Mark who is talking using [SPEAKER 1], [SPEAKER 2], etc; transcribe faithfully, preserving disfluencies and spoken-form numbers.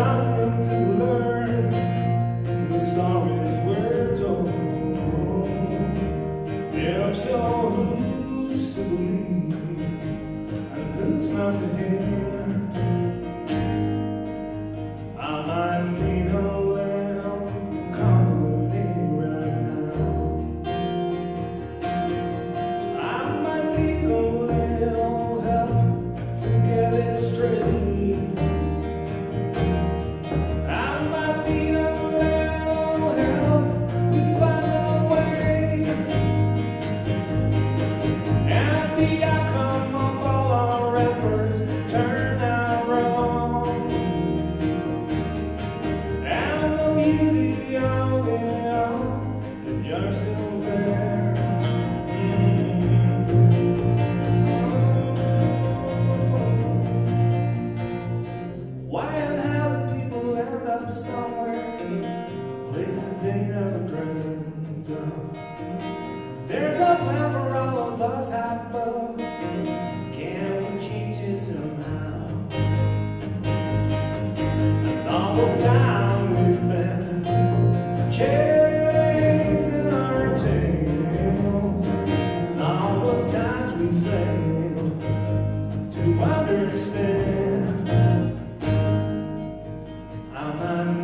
[SPEAKER 1] something to learn. The stories we're told. If so, who's to believe and who's not to hear? I might need a little company right now. I might need a little help to get it straight. I might need a little help to find a way. And the outcome of all our efforts turn out wrong. And the beauty of it all is you're still there. Why and how do people end up somewhere, places they never dreamt of? There's a plan for all of us above. Can we change it somehow? And all the time we spend chasing our tails, and all those times we fail to understand. I might